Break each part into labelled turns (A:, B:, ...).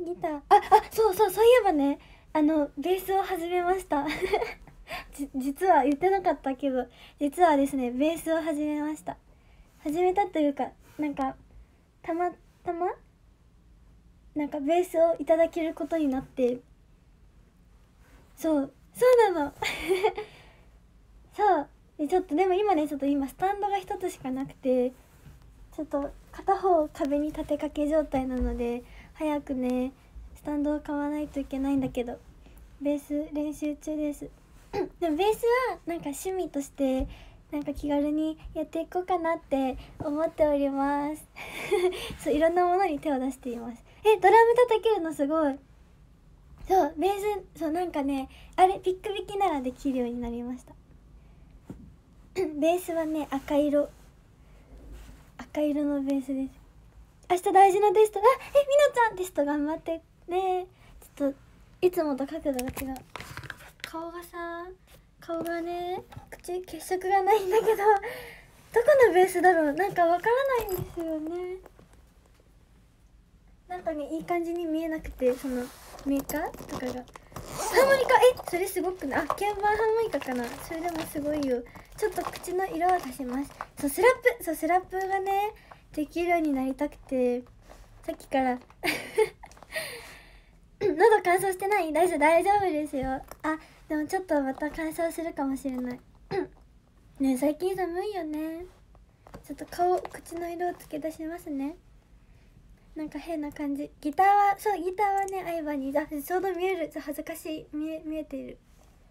A: ギター、そういえばね、ベースを始めました実は言ってなかったけど、実はですね、ベースを始めました。始めたというか、なんかたまたまなんかベースをいただけることになって、そうなのそうで、ちょっとでも今ね、ちょっと今スタンドが一つしかなくて、ちょっと片方壁に立てかけ状態なので、早くねスタンドを買わないといけないんだけど、ベース練習中ですでもベースはなんか趣味としてなんか気軽にやっていこうかなって思っておりますそう、いろんなものに手を出しています。ドラム叩けるのすごい。そうベース、そうなんかね、あれピック弾きならできるようになりましたベースはね、赤色のベースです。明日大事なテスト、みなちゃんテスト頑張ってね。ちょっといつもと角度が違う。顔がね、血色がないんだけど、どこのベースだろう、なんかわからないんですよね。なんかね、いい感じに見えなくて、そのメーカーとかが。ハーモニカ、それすごくない？鍵盤ハーモニカかな。それでもすごいよ。ちょっと口の色を足します。スラップがねできるようになりたくて、さっきから喉乾燥してない？大丈夫ですよ。でもちょっとまた乾燥するかもしれないね。最近寒いよね。ちょっと口の色をつけ出しますね。なんか変な感じ。ギターはね、相葉にちょうど見える。恥ずかしい。見えている。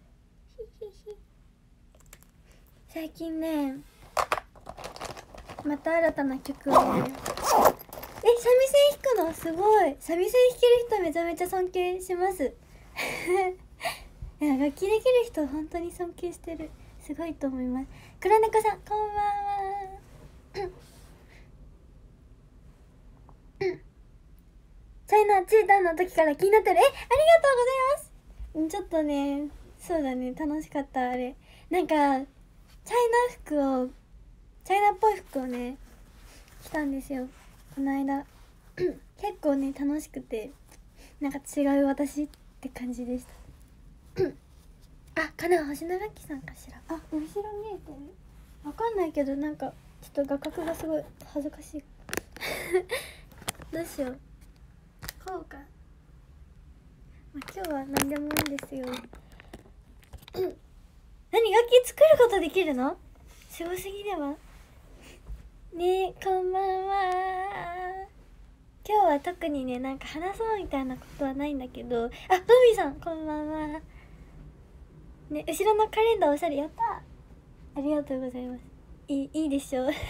A: 最近ね、また新たな曲をね、三味線弾くのすごい。三味線弾ける人めちゃめちゃ尊敬しますいや、楽器できる人本当に尊敬してる。すごいと思います。黒猫さんこんばんはチャイナチーターの時から気になってる。ありがとうございます。ちょっとね、そうだね、楽しかった。あれなんかチャイナっぽい服をね着たんですよ、この間結構ね楽しくて、なんか違う私って感じでしたかな。星野ラッキさんかしら。後ろ見えてる？わかんないけど、なんかちょっと画角がすごい恥ずかしいどうしよう、こうか。今日は何でもいいですよ何、楽器作ることできるの？すごすぎではね。こんばんは。今日は特にね、なんか話そうみたいなことはないんだけど、ドミさんこんばんはね。後ろのカレンダーおしゃれ。やった、ありがとうございます。いいでしょベー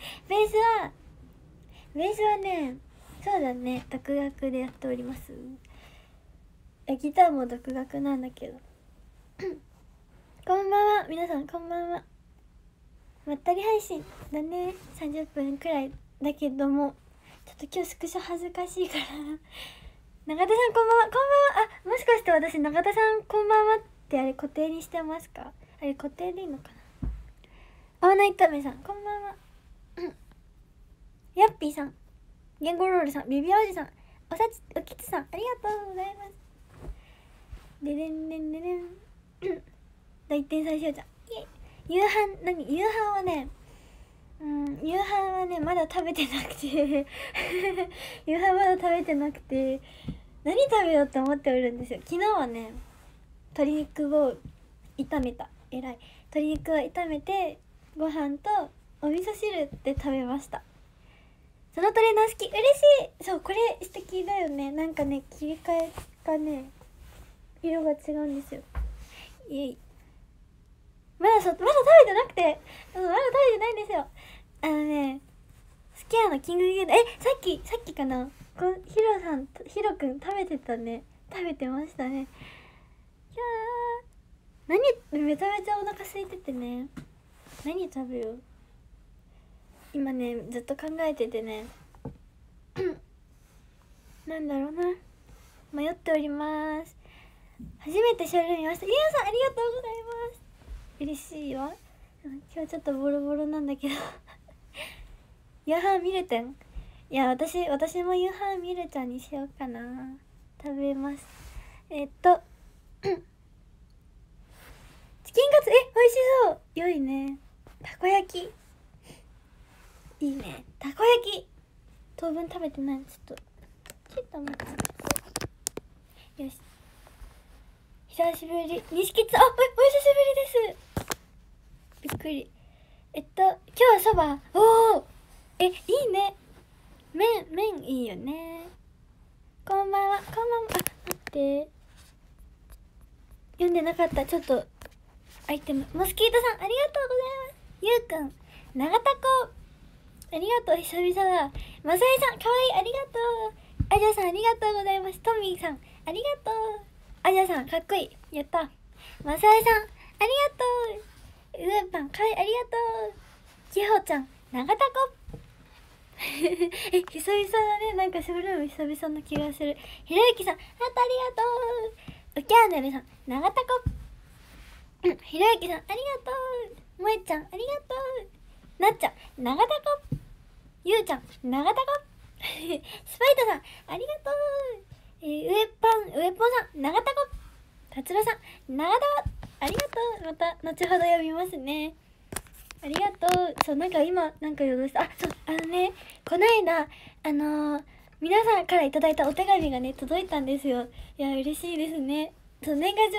A: スはね、そうだね、独学でやっております。ギターも独学なんだけどこんばんは皆さん、こんばんは。まったり配信だね、30分くらいだけども、ちょっと今日スクショ恥ずかしいから永田さんこんばんは。もしかして私永田さんこんばんはってあれ固定にしてますか？あれ固定でいいのかな。青菜炒めさんこんばんはヤッピーさん、ゲンゴロールさん、ビビおじさん、おきつさん、ありがとうございます。でれんれんれれん大天才しおちゃん、夕飯はね、夕飯はねまだ食べてなくて夕飯まだ食べてなくて、何食べようって思っておるんですよ。昨日はね、鶏肉を炒めた。鶏肉を炒めてご飯とお味噌汁で食べました。そのトレーナー好き、嬉しい。そう、これ素敵だよね。なんかね、切り替えがね、色が違うんですよ。まだ食べてなくて、まだ食べてないんですよ。スキャーのキングゲート、さっきかな、ヒロくん食べてたね。食べてましたね。いやー、めちゃめちゃお腹空いててね、何食べよう今ね、ずっと考えててねなんだろうな、迷っております。初めてショールーム見ました。ゆうさんありがとうございます。嬉しいわ。今日ちょっとボロボロなんだけど夕飯見れてん？いや、私も夕飯見るちゃんにしようかな。 食べます。チキンカツ、美味しそう。良いね。たこ焼きいいね。たこ焼き当分食べてない。ちょっと待って。よし、久しぶり。錦津、お久しぶりです。びっくり。今日はそば。おお、いいね。麺いいよね。こんばんは。あ、待って、読んでなかった。ちょっとアイテム。モスキートさんありがとうございます。ゆうくん、長タコありがとう。久々だ。まさえさんかわいい、ありがとう。あじゃさんありがとうございます。トミーさんありがとう。あじゃさんかっこいい、やった。まさえさんありがとう。うーパンかわいい、ありがとう。きほちゃん長タコ久々だね。なんかショールーム久々な気がする。ひろゆきさんハートありがとう。ウキャーネルさん長タコひろゆきさんありがとう。もえちゃんありがとう。なっちゃん長タコゆうちゃん長タコスパイトさんありがとう。ウエポンさん長タコ達郎さん長タコありがとう。また後ほど読みますね。ありがとう。そう、なんか今なんかよした。そう、こないだ皆さんからいただいたお手紙がね届いたんですよ。いや嬉しいですね。そう、年賀状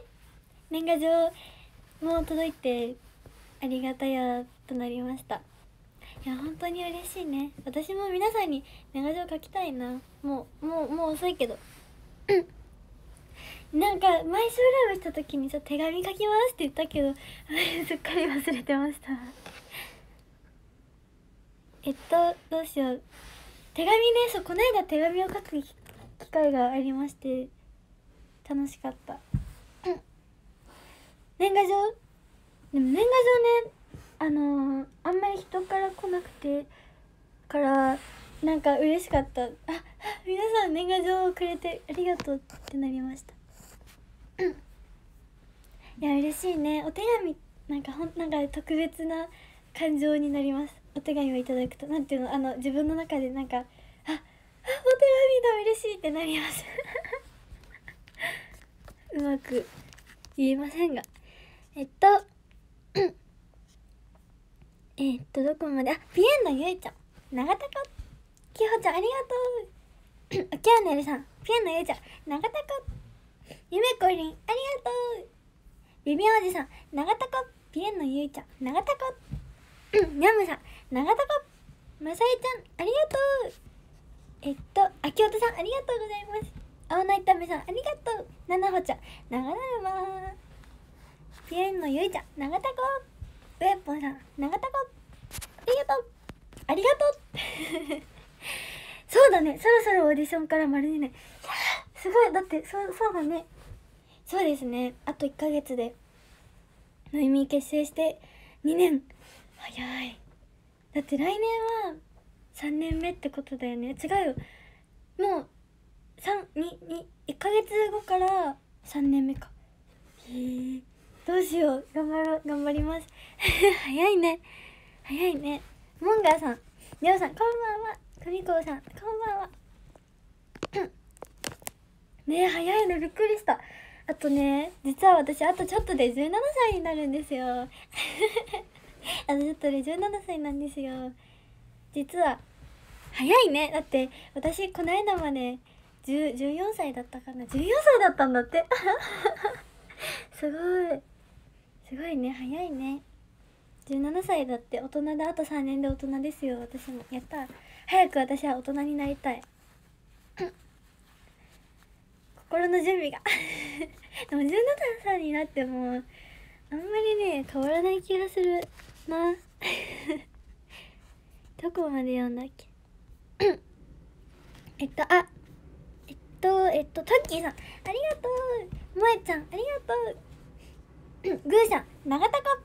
A: も届いてありがたやとなりました。いや本当に嬉しいね。私も皆さんに年賀状書きたいな。もう遅いけどなんか前ショールームした時に手紙書きますって言ったけどすっかり忘れてました。どうしよう。手紙ね。そう、この間手紙を書く機会がありまして楽しかった。年賀状でも年賀状ね、あんまり人から来なくてからなんか嬉しかった。皆さん年賀状をくれてありがとうってなりました。いや嬉しいね。お手紙なんか特別な感情になります。お手紙をいただくと、なんていうの、自分の中でなんかお手紙だ嬉しいってなりますうまく言えませんが、どこまで。ピエンのゆいちゃん長タコきほちゃんありがとうおきゃーねるさんピエンのゆいちゃん長タコゆめこりんありがとう。ビビおじさん長タコピエンのゆいちゃん長タコニャムさん長タコまさえちゃんありがとう。あきおとさんありがとうございます。青菜炒めさんありがとう。ななほちゃん長だるまピエンのゆいちゃん長タコウエポンさん長タコありがとうそうだね、そろそろオーディションから丸2年。すごい。だってそうだね。そうですね、あと1ヶ月でノイミー結成して2年。早い。だって来年は3年目ってことだよね。違うよ、もう1ヶ月後から3年目か。どうしよう。頑張ります早いねモンガーさんレオさんこんばんは。クミコさんこんばんはねえ早いのびっくりした。あとね、実は私あとちょっとで17歳になるんですよあとちょっとで17歳なんですよ。実は早いね。だって私この間まで14歳だったかな。14歳だったんだってすごいね。早いね。17歳だって。大人であと3年で大人ですよ。私もやった。早く私は大人になりたい心の準備がでも17歳になってもあんまりね変わらない気がするなどこまで読んだっけトッキーさんありがとう。萌えちゃんありがとうグーさん長タコ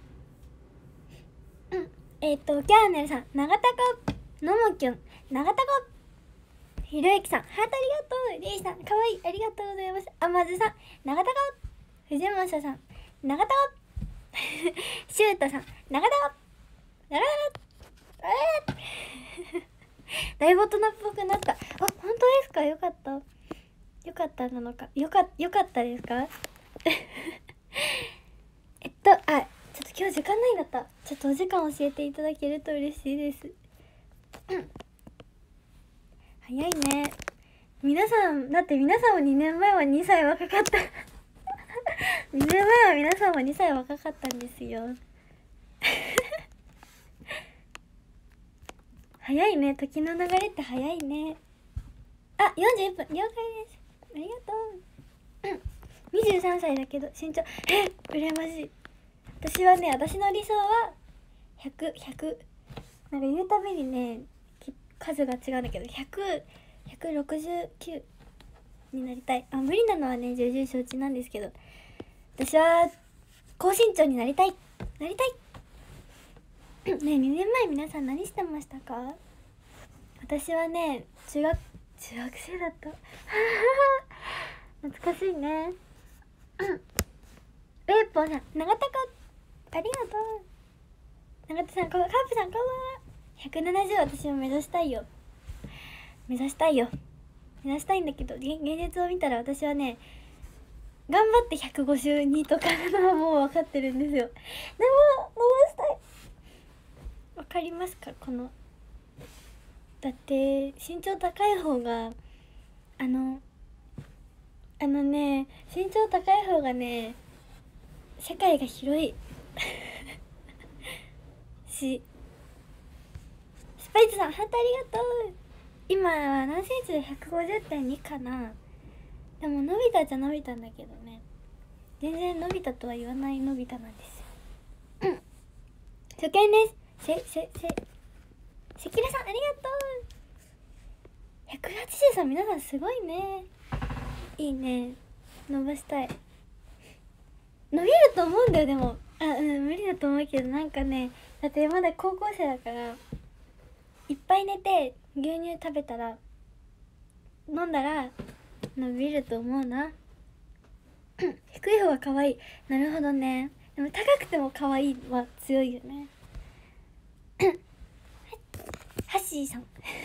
A: キャーネルさん長タコのもきゅん長タコひろゆきさんハートありがとう。りーさんかわいいありがとうございます。あまずさん長タコ藤本さん長タコシュートさん長タコ長タコだいぶ大人っぽくなった。本当ですか。よかった。 よかったなのか、よかったですかあ、ちょっと今日時間ないんだった。ちょっとお時間教えていただけると嬉しいです。早いね。皆さんも2年前は2歳若かった2年前は皆さんも2歳若かったんですよ早いね、時の流れって早いね。あ、41分了解です。ありがとう23歳だけど身長羨ましい。私はね、私の理想は100なんか言うたびにね数が違うんだけど169になりたい。無理なのはね重々承知なんですけど、私は高身長になりたいねえ。2年前皆さん何してましたか？私はね中学生だった懐かしいねウェイポーさん、長田子ありがとう。長田さん、カープさんこんばんは。170私も目指したいんだけど、現実を見たら私はね頑張って152とかなのはもう分かってるんですよ。でも伸ばしたい。わかりますか？だって身長高い方がね、身長高い方がね世界が広いし、スパイスさんハートありがとう。今は何センチで 150.2 かな。でも伸びたじゃ伸びたんだけどね、全然伸びたとは言わない伸びたなんですよ初見です。関根さんありがとう。183皆さんすごいね。いいね、伸ばしたい。伸びると思うんだよ。でも無理だと思うけど、なんかね、だってまだ高校生だからいっぱい寝て牛乳食べたら飲んだら伸びると思うな低い方が可愛い。なるほどね。でも高くても可愛いは強いよねハッシーさん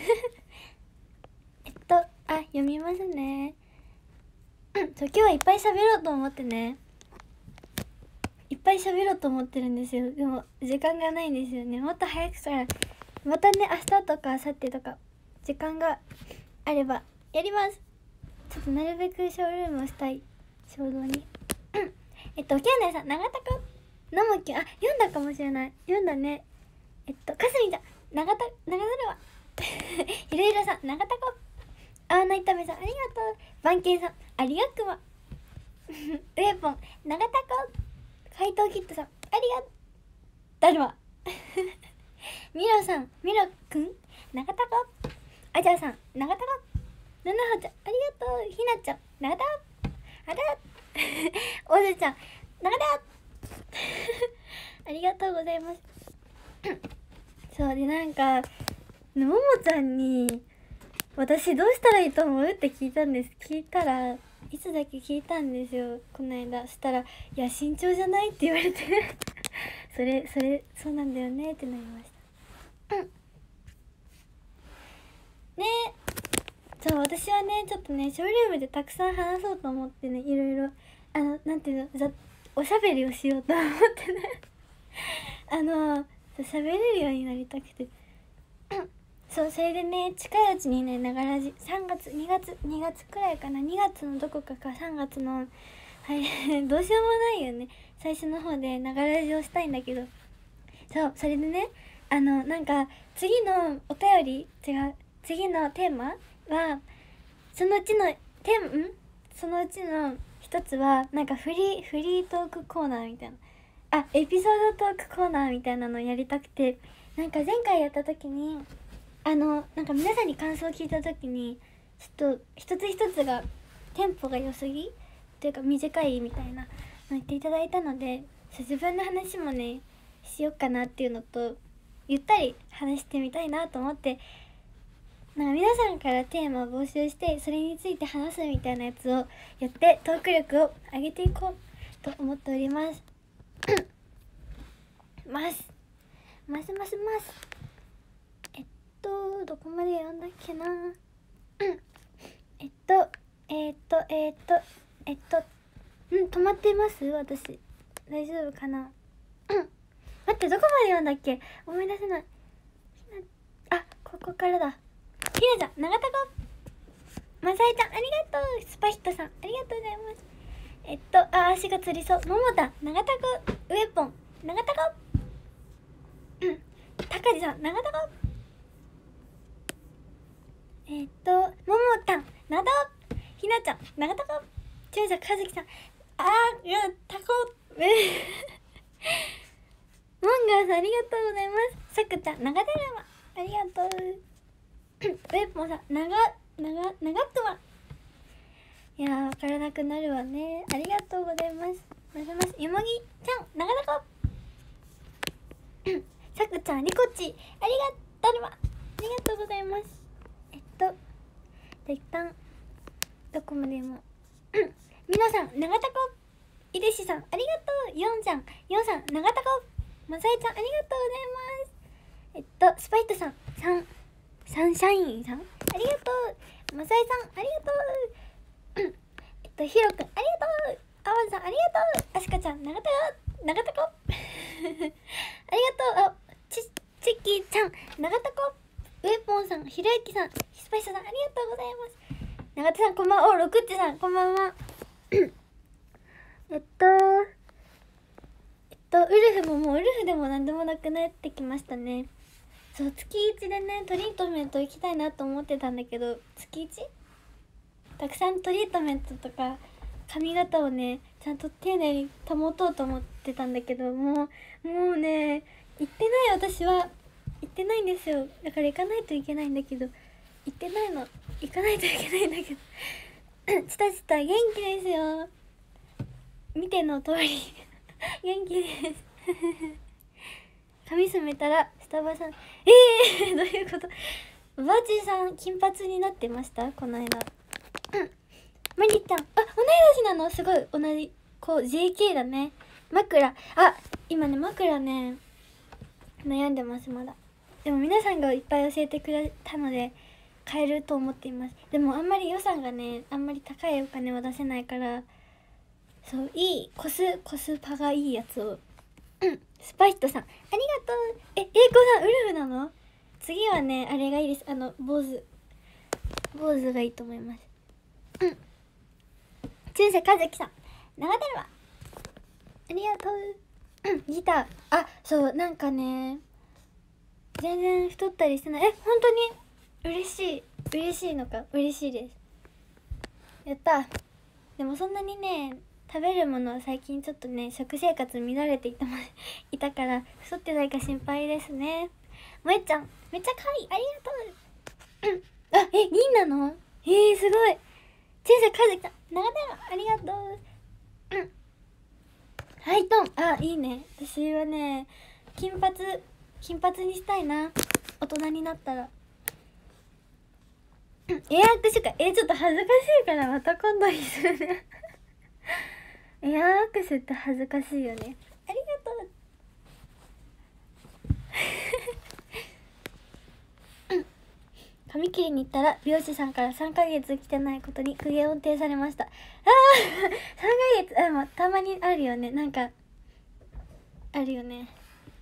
A: 読みますね今日はいっぱい喋ろうと思ってね、いっぱい喋ろうと思ってるんですよ。でも時間がないんですよね。もっと早くからまたね、明日とか明後日とか時間があればやります。ちょっとなるべくショールームをしたい衝動にキャンネルさん、長田くんのもきゅん、読んだかもしれない。読んだね。かすみちゃん、長田るわひろひろさん、長田こないためさんありがとう。番犬さんありがくまウェポン、長田こ怪盗キッドさんありがだるわミロさん、ミロくん長田こあじゃあさん、長田こななほちゃんありがとう。ひなちゃん、長田あらおずちゃん、長田ありがとうございますそうで、なんかももちゃんに私どうしたらいいと思うって聞いたいつだけ聞いたんですよ、この間。したら、いや身長じゃないって言われてそれそうなんだよねってなりましたね。そう、私はねちょっとねショールームでたくさん話そうと思ってね、いろいろなんていうの、おしゃべりをしようと思ってね喋れるようになりたくてそう、それでね近いうちにね、ながらじ2月くらいかな、2月のどこか3月のどうしようもないよね、最初の方でながらじをしたいんだけど、そうそれでねなんか次のお便り次のテーマはそのうちの一つはなんかフリートークコーナーみたいな、エピソードトークコーナーみたいなのをやりたくて、なんか前回やった時になんか皆さんに感想を聞いた時にちょっと一つ一つがテンポが良すぎっていうか短いみたいなの言っていただいたので、自分の話もねしようかなっていうのと、ゆったり話してみたいなと思って、なんか皆さんからテーマを募集してそれについて話すみたいなやつをやってトーク力を上げていこうと思っておりますどこまで読んだっけな止まってます私。大丈夫かな。待って、どこまで読んだっけ、思い出せない。あ、ここからだ。ひなちゃん、長田子。まさえちゃん、ありがとう。スパヒットさん、ありがとうございます。足がつりそう。ももた、長田子。ウェポン、長田子。たかじさん、長田子。ももたん、長田子。ひなちゃん、長田子。ちゅうさかずきさん、タコ。モンガーさん、ありがとうございます。さくちゃん、長だるま、ありがとう。ウェポンさん、長くま。いやー、わからなくなるわね。ありがとうございます。ますます。よもぎちゃん、長だこ。さくちゃん、りこち、ありがとう。ありがとうございます。一旦どこまでも皆さん、長田子。いでしさん、ありがとう。ヨンさん、長田子。まさえちゃん、ありがとうございます。スパイトさん、サンシャインさん、ありがとう。まさえさん、ありがとう。ひろくん、ありがとう。あわんさん、ありがとう。あしかちゃん、長田子。ありがとう。ちっきーちゃん、長田子。ウェポンさん、ひろゆきさん、スパイスさん、ありがとうございます。長田さん、こんばんは。ロクッチさん、こんばんは。ウルフももうウルフでもなんでもなくなってきましたね。そう、月1でね、トリートメント行きたいなと思ってたんだけど、月 1？ たくさんトリートメントとか髪型をね、ちゃんと丁寧に保とうと思ってたんだけど、もうね、行ってない。私は行ってないんですよ。だから行かないといけないんだけど、行ってないの。行かないといけないんだけどちた元気ですよ。見ての通り元気です髪染めたらスタバさん、どういうこと。バーチーさん金髪になってましたこの間。マリちゃん、同い年なの。すごい同じJK だね。枕、今ね枕ね悩んでます。まだでも皆さんがいっぱい教えてくれたので買えると思っています。でもあんまり予算がね、あんまり高いお金は出せないから、そう、いいコスパがいいやつを。スパイストさん、ありがとう。英子さん、ウルフなの。次はね、あれがいいです。坊主がいいと思います。中世和樹さん、長だるま、ありがとう。ギター、そうなんかね、全然太ったりしてない。本当に嬉しいのか。嬉しいです。やった。でもそんなにね、食べるものは最近ちょっとね、食生活乱れていたから太ってないか心配ですね。もえちゃん、めっちゃ可愛い、ありがとう。銀なの。すごい。小さいかずきさん、長田よ、ありがとう。ハイトン、いいね。私はね、金髪にしたいな、大人になったら。エア握手会、ちょっと恥ずかしいからまた今度にするねエア握手って恥ずかしいよね。ありがとう髪切りに行ったら美容師さんから3ヶ月来てないことに苦言を呈されました。3ヶ月、でもたまにあるよね。なんかあるよね。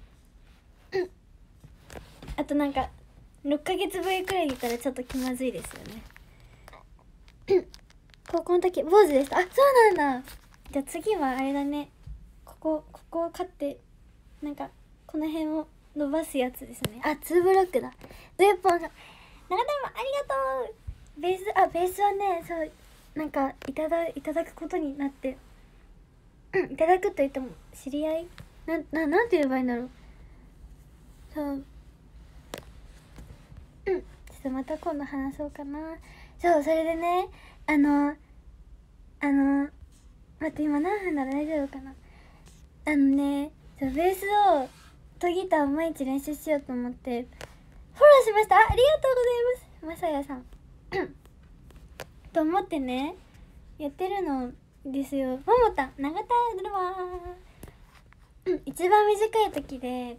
A: あとなんか6ヶ月ぶりくらいに行ったらちょっと気まずいですよね。高校の時坊主でした。そうなんだ。じゃあ次はあれだね、ここを買ってなんかこの辺を伸ばすやつですね。2ブロックだ。ウェポンさん、長田山ありがとう。ベースはね、そうなんかいただくことになって、いただくと言っても知り合いなんて言えばいいんだろう。そう、ちょっとまた今度話そうかな。そう、それでね、待って、今何分なら大丈夫かな。ベースとギターを毎日練習しようと思ってフォローしました。ありがとうございます、まさやさんと思ってね、やってるのですよ。ももたん、長田るわ一番短い時で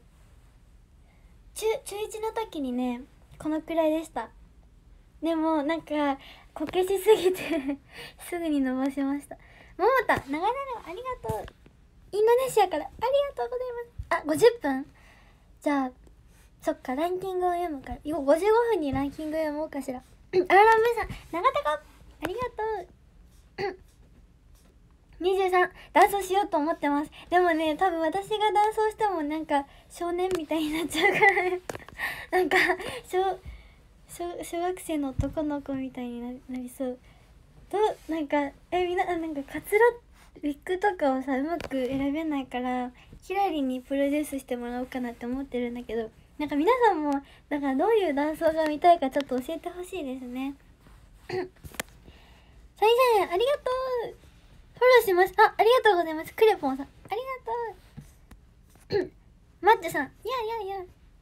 A: 中1の時にね、このくらいでした。でもなんかこけしすぎてすぐに伸ばしました。ももた長々ありがとう。インドネシアからありがとうございます。あ、50分。じゃあそっか、ランキングを読むから55分にランキング読もうかしら。アララムさん長田子ありがとう。23ダンスしようと思ってます。でもね、多分私がダンスをしてもなんか少年みたいになっちゃうからねなんか小学生の男の子みたいになりそう。なんかみんななんかカツラウィッグとかをさうまく選べないからキラリにプロデュースしてもらおうかなって思ってるんだけど、なんか皆さんもだからどういうダンスが見たいかちょっと教えてほしいですねサイセンありがとう。フォローします。ありがとうございます。クレポンさんありがとうマッチョさんいや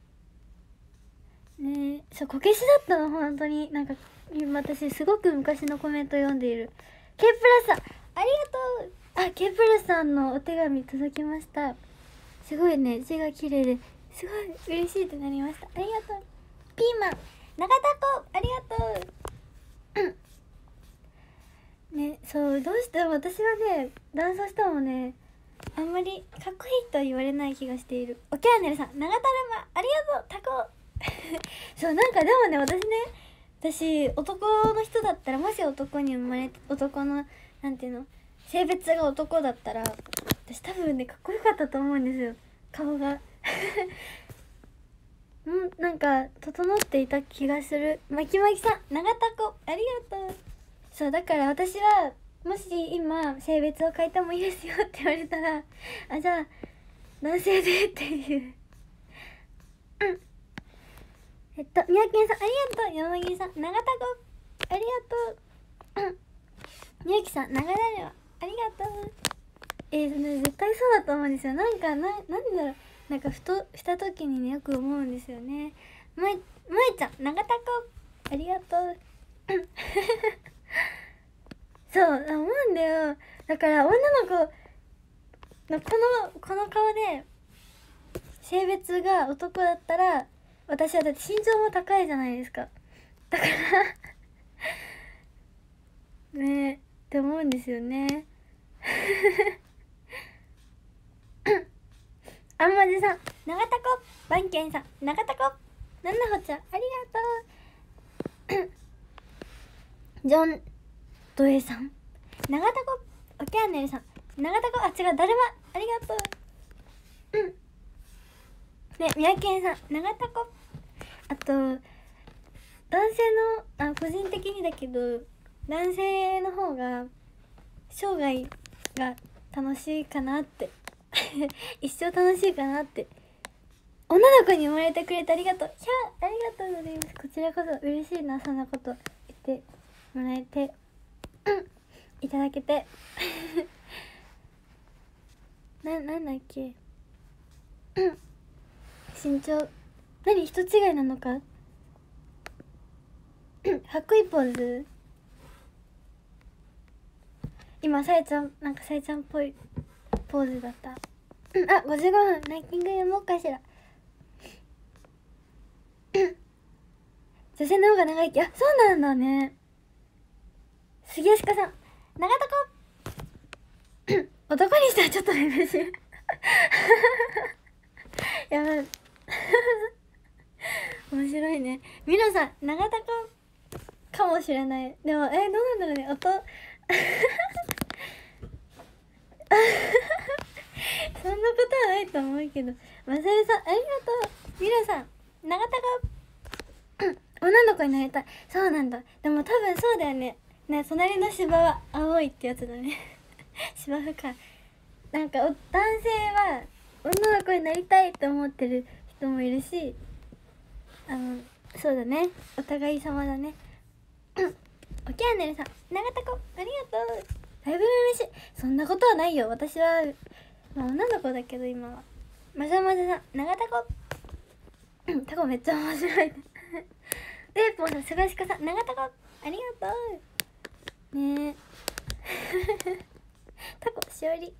A: ねえ、そうこけしだったの本当に。なんか私すごく昔のコメント読んでいる。ケイプラスさんありがとう。あ、ケイプラスさんのお手紙届きました。すごいね、字が綺麗ですごい嬉しいってなりました。ありがとう。ピーマン長田子ありがとうね、そうどうしても私はねダンスしてもねあんまりかっこいいとは言われない気がしている。オキャーネルさん長田るまありがとうタコそうなんかでもね私男の人だったら、もし男に生まれて男のなんていうの性別が男だったら私多分ねかっこよかったと思うんですよ、顔がなんか整っていた気がする。まきまきさん長田子ありがとう。そうだから私はもし今性別を変えてもいいですよって言われたらじゃあ男性でっていう宮健さんありがとう。山木さん長田子ありがとう宮城さん長田るわありがとう。絶対そうだと思うんですよ。なんだろう、なんかふとした時にねよく思うんですよね。萌ちゃん長田子ありがとうそう思うんだよ。だから女の子のこの顔で性別が男だったら、私はだって身長も高いじゃないですか。だからねって思うんですよねあんまじさん長田子バンケンさん長田子なんなほちゃんありがとうジョンドエさん長田子オキャーネルさん長田子違うだるまありがとうねみやけんさん長田子あと男性の個人的にだけど男性の方が生涯が楽しいかなって一生楽しいかなって。女の子に生まれてくれてありがとう。ありがとうございます。こちらこそ嬉しいな、そんなこと言ってもらえていただけてなんだっけ身長何人違いなのかかっこいいポーズ。今さえちゃんっぽいポーズだった55分ランキング読もうかしら女性の方が長生き。そうなんだね。杉吉香さん長田子男にしたらちょっとねしやばい面白いね。みのさん長田子かもしれない。でもどうなんだろうねそんなことはないと思うけど。まさるさんありがとう。みのさん長田子女の子になりたい。そうなんだ。でも多分そうだよね。隣の芝は青いってやつだね芝生か。なんか男性は女の子になりたいって思ってる人もいるし、そうだね、お互い様だねおキャンネルさん長田子ありがとう。だいぶ嬉しい。そんなことはないよ。私は女の子だけど今は。まさまささん長田子タコめっちゃ面白いねレイポンさんすがしかさん長田子ありがとうねタコしおり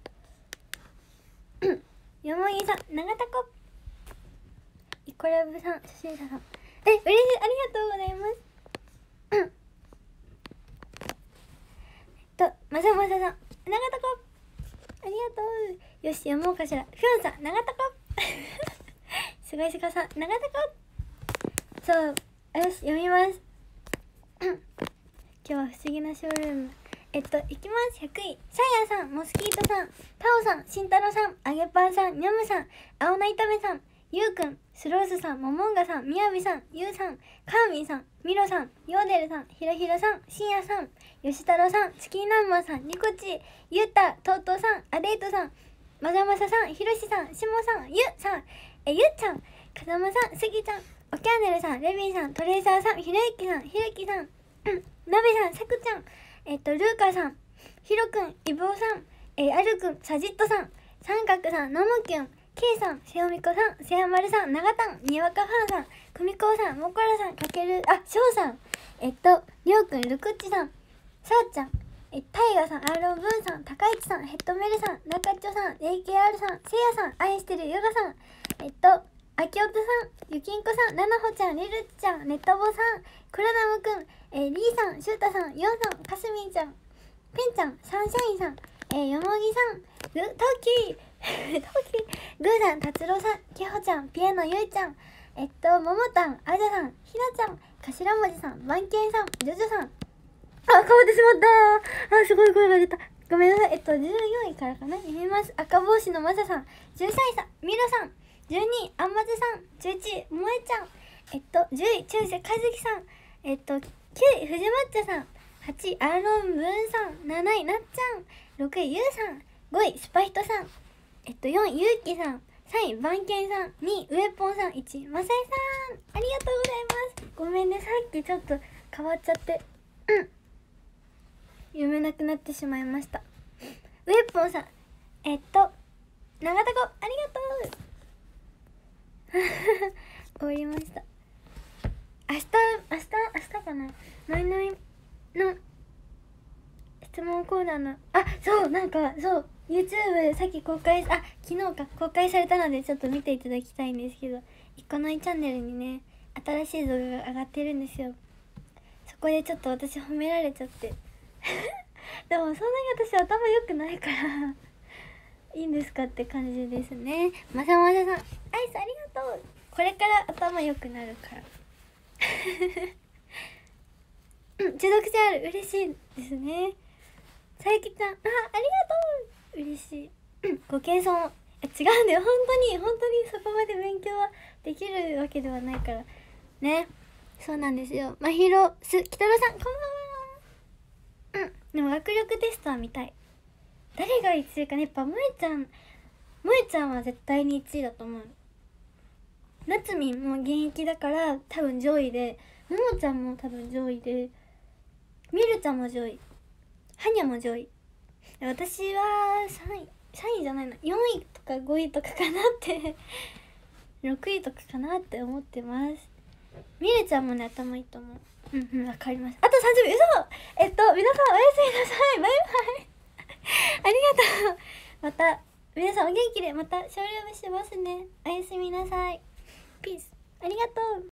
A: よもぎさん長田子イコラブさん初心者さん嬉しい。ありがとうございますまさまささん、長田子ありがとう。よし、読もうかしら。ぴょんさん、長田子すごいすかさん、長田子そう、よし、読みます今日は不思議なショールーム。いきます。100位。サイヤさん、モスキートさん、タオさん、シンタロさん、あげぱんさん、ニャムさん、青菜炒めさん、ゆうくん、スロースさん、モモンガさん、みやびさん、ゆうさん、カーミンさん、ミロさん、ヨーデルさん、ひろひろさん、しんやさん、よし太郎さん、チキンナンマーさん、ニコチ、ゆうた、とうとうさん、アデイトさん、まざまささん、ひろしさん、しもさん、ゆさん、ゆっちゃん、かざまさん、すぎちゃん、おキャンネルさん、レビンさん、トレーサーさん、ひろゆきさん、ひろきさん、なべさん、さくちゃん、ルーカさん、ひろくん、いぼうさん、あるくん、さじっとさん、三角さん、のむきゅん、けいさん、せおみこさん、せやまるさん、ながたん、にわかファンさん、くみこうさん、もこらさん、かける、しょうさん、りょうくん、るくっちさん、さあちゃん、タイガさん、アーロンブーンさん、たかいちさん、ヘッドメルさん、なかっちょさん、AKR さん、せいやさん、愛してるヨガさん、あきおとさん、ゆきんこさん、ななほちゃん、りるちゃん、ネットボさん、くらなむくん、りーさん、しゅうたさん、ようさん、かすみんちゃん、ぺんちゃん、サンシャインさん、よもぎさん、トウキグーさん、たつろうさん、きほちゃん、ピアノゆいちゃん、ももたん、あじゃさん、ひなちゃん、かしらもじさん、ばんけんさん、ジョジョさん、かぶってしまったすごい声が出た。ごめんなさい。14位からかな。読みます。赤帽子のまささん、13位さん、みろさん、12位、あんまずさん、11位、もえちゃん、10位、中世かずきさん、9位、藤抹茶さん、8位、アーロンブーンさん、7位、なっちゃん、6位、ゆうさん、5位、スパヒトさん、4位、ゆうきさん、3位、ばんけんさん、2位、うえぽんさん、1位、まさえさん、ありがとうございます。ごめんね、さっきちょっと変わっちゃって。読めなくなってしまいました。ウェポンさん、長田子、ありがとう終わりました。明日かな、ノイノイの質問コーナーの、そう、YouTube さっき昨日か公開されたのでちょっと見ていただきたいんですけど、いっこのいチャンネルにね、新しい動画が上がってるんですよ。そこでちょっと私褒められちゃってでもそんなに私頭良くないからいいんですかって感じですね。まさまささん、アイスありがとう。これから頭良くなるから中毒性ある、嬉しいですね。さゆきちゃん、ありがとう、嬉しいご謙遜。違うんだよ、本当にそこまで勉強はできるわけではないからね。そうなんですよ。まひろすきたろさん、こんばんは。でも学力テストは見たい。誰が1位かね。やっぱ萌ちゃんは絶対に1位だと思う。なつみんも現役だから多分上位で、ももちゃんも多分上位で、みるちゃんも上位、はにゃも上位。私は3位じゃないな、4位とか5位とかかなって6位とかかなって思ってます。みるちゃんもね、頭いいと思う。わかります。あと30秒。嘘。皆さんおやすみなさい。バイバイありがとう。また皆さんお元気でまたショールームしますね。おやすみなさい。ピース。ありがとう。